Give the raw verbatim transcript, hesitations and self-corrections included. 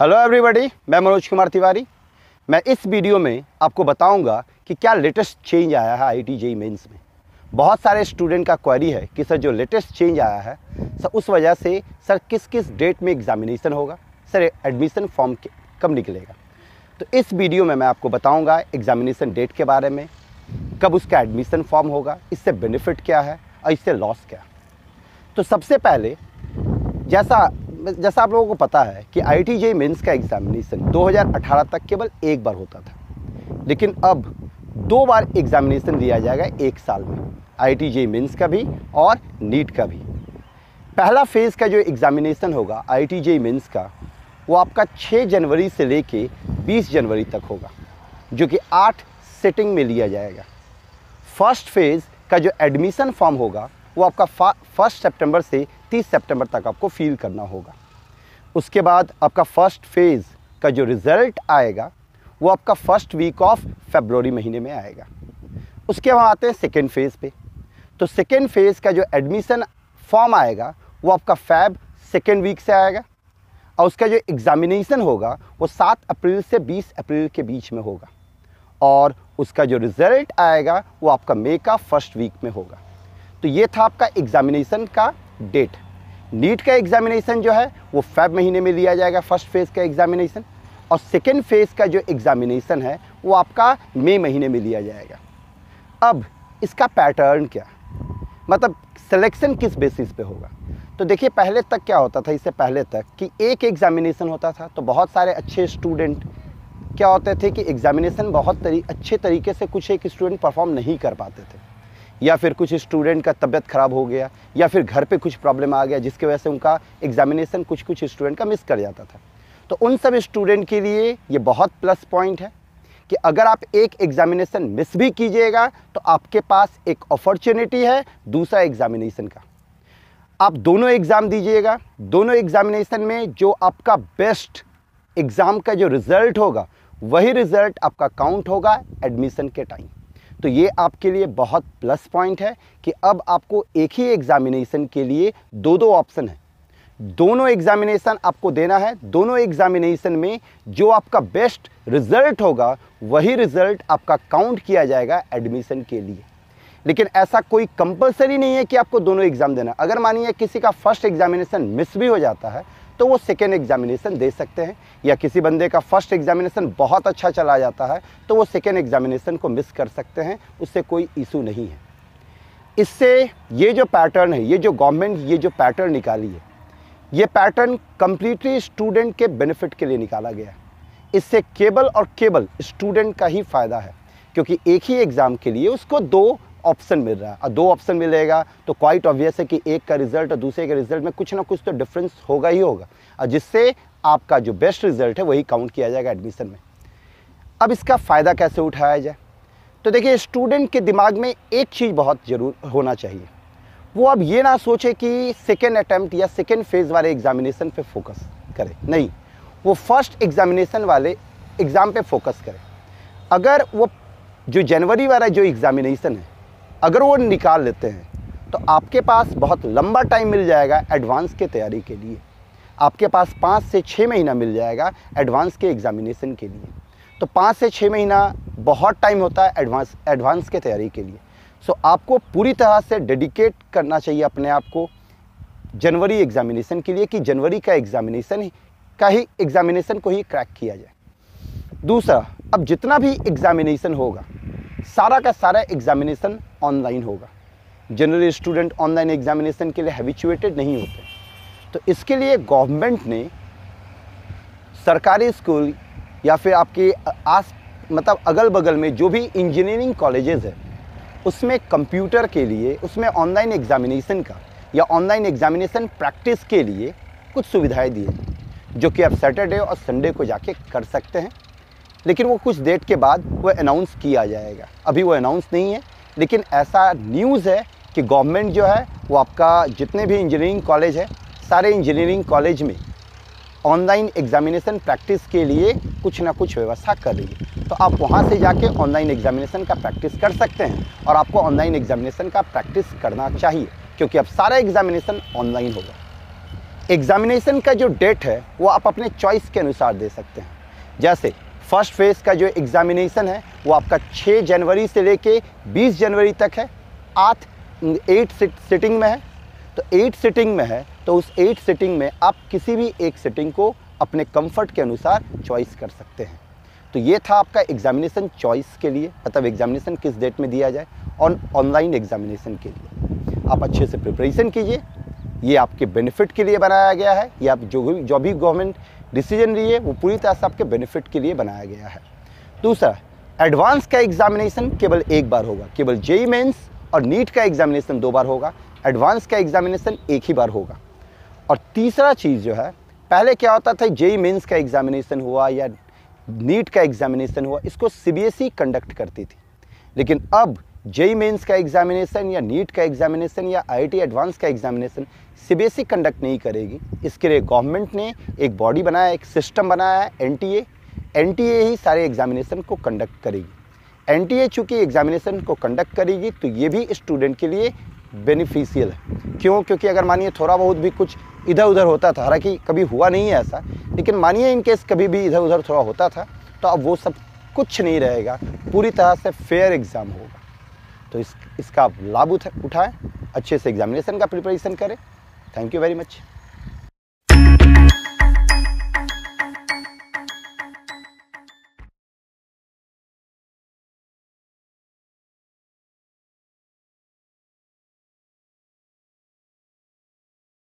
Hello everybody, मैं मनोज कुमार तिवारी। मैं इस वीडियो में आपको बताऊंगा कि क्या लेटेस्ट चेंज आया है आईआईटी जेईई मेंस में। बहुत सारे स्टूडेंट का क्वेरी है कि सर जो लेटेस्ट चेंज आया है सर उस वजह से सर किस किस डेट में एग्जामिनेशन होगा, सर एडमिशन फॉर्म कब निकलेगा। तो इस वीडियो में मैं आपको बताऊंगा एग्जामिनेशन डेट के बारे में, कब उसका एडमिशन फॉर्म होगा, इससे बेनिफिट क्या है और इससे लॉस क्या। तो सबसे पहले जैसा जैसा आप लोगों को पता है कि आईआईटी जेईई मेंस का एग्जामिनेशन दो हज़ार अठारह तक केवल एक बार होता था, लेकिन अब दो बार एग्जामिनेशन लिया जाएगा एक साल में, आईआईटी जेईई मेंस का भी और नीट का भी। पहला फेज़ का जो एग्जामिनेशन होगा आईआईटी जेईई मेंस का वो आपका छह जनवरी से लेके बीस जनवरी तक होगा, जो कि आठ सेटिंग में लिया जाएगा। फर्स्ट फेज़ का जो एडमिशन फॉर्म होगा वो आपका फर्स्ट सितंबर से तीस सितंबर तक आपको फिल करना होगा। उसके बाद आपका फर्स्ट फेज़ का जो रिज़ल्ट आएगा वो आपका फर्स्ट वीक ऑफ फरवरी महीने में आएगा। उसके बाद आते हैं सेकेंड फेज़ पे। तो सेकेंड फेज़ का जो एडमिशन फॉर्म आएगा वो आपका फैब सेकेंड वीक से आएगा, और उसका जो एग्ज़ामिनेशन होगा वो सात अप्रैल से बीस अप्रैल के बीच में होगा, और उसका जो रिज़ल्ट आएगा वो आपका मई का फर्स्ट वीक में होगा। तो ये था आपका एग्ज़ामिनेशन का डेट। नीट का एग्ज़ामिनेशन जो है वो फेब महीने में लिया जाएगा, फर्स्ट फेज़ का एग्ज़ामिनेशन, और सेकेंड फेज़ का जो एग्ज़ामिनेशन है वो आपका मई महीने में लिया जाएगा। अब इसका पैटर्न क्या, मतलब सिलेक्शन किस बेसिस पे होगा। तो देखिए, पहले तक क्या होता था, इससे पहले तक कि एक एग्ज़ामिनेशन होता था तो बहुत सारे अच्छे स्टूडेंट क्या होते थे कि एग्ज़ामिनेशन बहुत तरी अच्छे तरीके से कुछ एक स्टूडेंट परफॉर्म नहीं कर पाते थे, या फिर कुछ स्टूडेंट का तबीयत ख़राब हो गया, या फिर घर पे कुछ प्रॉब्लम आ गया जिसकी वजह से उनका एग्ज़ामिनेशन कुछ कुछ स्टूडेंट का मिस कर जाता था। तो उन सब स्टूडेंट के लिए ये बहुत प्लस पॉइंट है कि अगर आप एक एग्ज़ामिनेशन मिस भी कीजिएगा तो आपके पास एक अपॉर्चुनिटी है दूसरा एग्ज़ामिनेशन का। आप दोनों एग्ज़ाम दीजिएगा, दोनों एग्ज़ामिनेशन में जो आपका बेस्ट एग्ज़ाम का जो रिज़ल्ट होगा वही रिज़ल्ट आपका काउंट होगा एडमिशन के टाइम। तो ये आपके लिए बहुत प्लस पॉइंट है कि अब आपको एक ही एग्ज़ामिनेशन के लिए दो दो ऑप्शन है, दोनों एग्ज़ामिनेशन आपको देना है। दोनों एग्ज़ामिनेशन में जो आपका बेस्ट रिज़ल्ट होगा वही रिज़ल्ट आपका काउंट किया जाएगा एडमिशन के लिए। लेकिन ऐसा कोई कंपलसरी नहीं है कि आपको दोनों एग्ज़ाम देना। अगर मानिए किसी का फर्स्ट एग्ज़ामिनेशन मिस भी हो जाता है तो वो सेकेंड एग्ज़ामिनेशन दे सकते हैं, या किसी बंदे का फर्स्ट एग्ज़ामिनेशन बहुत अच्छा चला जाता है तो वो सेकेंड एग्ज़ामिनेशन को मिस कर सकते हैं, उससे कोई इशू नहीं है। इससे ये जो पैटर्न है, ये जो गवर्नमेंट ये जो पैटर्न निकाली है, ये पैटर्न कम्प्लीटली स्टूडेंट के बेनिफिट के लिए निकाला गया है। इससे केवल और केवल स्टूडेंट का ही फ़ायदा है, क्योंकि एक ही एग्ज़ाम के लिए उसको दो ऑप्शन मिल रहा है, और दो ऑप्शन मिलेगा तो क्वाइट ऑब्वियस है कि एक का रिज़ल्ट और दूसरे के रिज़ल्ट में कुछ ना कुछ तो डिफरेंस होगा ही होगा, और जिससे आपका जो बेस्ट रिज़ल्ट है वही काउंट किया जाएगा एडमिशन में। अब इसका फ़ायदा कैसे उठाया जाए, तो देखिए, स्टूडेंट के दिमाग में एक चीज़ बहुत ज़रूर होना चाहिए, वो अब ये ना सोचे कि सेकेंड अटैम्प्ट या सेकेंड फेज़ वाले एग्ज़ामिनेशन पे फोकस करे, नहीं, वो फर्स्ट एग्ज़ामिनेशन वाले एग्ज़ाम पे फोकस करे। अगर वो जो जनवरी वाला जो एग्ज़ामिनेशन है अगर वो निकाल लेते हैं तो आपके पास बहुत लंबा टाइम मिल जाएगा एडवांस के तैयारी के लिए। आपके पास पाँच से छः महीना मिल जाएगा एडवांस के एग्ज़ामिनेशन के लिए। तो पाँच से छः महीना बहुत टाइम होता है एडवांस एडवांस के तैयारी के लिए। सो आपको पूरी तरह से डेडिकेट करना चाहिए अपने आप को जनवरी एग्ज़ामिनेशन के लिए, कि जनवरी का एग्ज़ामिनेशन का ही एग्ज़ामिनेशन को ही क्रैक किया जाए। दूसरा, अब जितना भी एग्ज़ामिनेशन होगा सारा का सारा एग्ज़ामिनेशन ऑनलाइन होगा। जनरल स्टूडेंट ऑनलाइन एग्ज़ामिनेशन के लिए हैबिचुएटेड नहीं होते, तो इसके लिए गवर्नमेंट ने सरकारी स्कूल या फिर आपके आस मतलब अगल बगल में जो भी इंजीनियरिंग कॉलेजेस है उसमें कंप्यूटर के लिए, उसमें ऑनलाइन एग्ज़ामिनेशन का या ऑनलाइन एग्ज़ामिनेशन प्रैक्टिस के लिए कुछ सुविधाएं दी हैं, जो कि आप सैटरडे और संडे को जाके कर सकते हैं। लेकिन वो कुछ डेट के बाद वो अनाउंस किया जाएगा, अभी वो अनाउंस नहीं है, लेकिन ऐसा न्यूज़ है कि गवर्नमेंट जो है वो आपका जितने भी इंजीनियरिंग कॉलेज है सारे इंजीनियरिंग कॉलेज में ऑनलाइन एग्ज़ामिनेशन प्रैक्टिस के लिए कुछ ना कुछ व्यवस्था कर रही है। तो आप वहाँ से जाके ऑनलाइन एग्ज़ामिनेशन का प्रैक्टिस कर सकते हैं, और आपको ऑनलाइन एग्ज़ामिनेशन का प्रैक्टिस करना चाहिए, क्योंकि अब सारा एग्ज़ामिनेशन ऑनलाइन होगा। एग्जामिनेशन का जो डेट है वो आप अपने चॉइस के अनुसार दे सकते हैं। जैसे फर्स्ट फेज़ का जो एग्ज़ामिनेशन है वो आपका छह जनवरी से लेके बीस जनवरी तक है, आठ एट सिटिंग में है। तो एट सिटिंग में है तो उस एट सिटिंग में आप किसी भी एक सिटिंग को अपने कंफर्ट के अनुसार चॉइस कर सकते हैं। तो ये था आपका एग्ज़ामिनेशन चॉइस के लिए, मतलब एग्ज़ामिनेशन किस डेट में दिया जाए, और ऑनलाइन एग्ज़ामिनेशन के लिए आप अच्छे से प्रिपरेशन कीजिए। ये आपके बेनिफिट के लिए बनाया गया है। ये आप जो भी जो भी गवर्नमेंट डिसीजन लिए वो पूरी तरह से आपके बेनिफिट के लिए बनाया गया है। दूसरा, एडवांस का एग्ज़ामिनेशन केवल एक बार होगा, केवल जेईई मेंस और नीट का एग्ज़ामिनेशन दो बार होगा, एडवांस का एग्ज़ामिनेशन एक ही बार होगा। और तीसरा चीज़ जो है, पहले क्या होता था, जेईई मेंस का एग्ज़ामिनेशन हुआ या नीट का एग्ज़ामिनेशन हुआ, इसको सीबीएसई कंडक्ट करती थी, लेकिन अब जेईई मेंस का एग्ज़ामिनेशन या नीट का एग्ज़ामिनेशन या आईआईटी एडवांस का एग्ज़ामिनेशन सीबीएसई कंडक्ट नहीं करेगी। इसके लिए गवर्नमेंट ने एक बॉडी बनाया, एक सिस्टम बनाया है, एनटीए। एनटीए ही सारे एग्ज़ामिनेशन को कंडक्ट करेगी। एनटीए चूँकि एग्ज़ामिनेशन को कंडक्ट करेगी तो ये भी स्टूडेंट के लिए बेनिफिशियल है। क्यों? क्योंकि अगर मानिए थोड़ा बहुत भी कुछ इधर उधर होता था, हालांकि कभी हुआ नहीं है ऐसा, लेकिन मानिए इन केस कभी भी इधर उधर थोड़ा होता था, तो अब वो सब कुछ नहीं रहेगा, पूरी तरह से फेयर एग्ज़ाम होगा। तो इस इसका लाभ उठाएं, अच्छे से एग्ज़ामिनेशन का प्रिपरेशन करें। Thank you very much.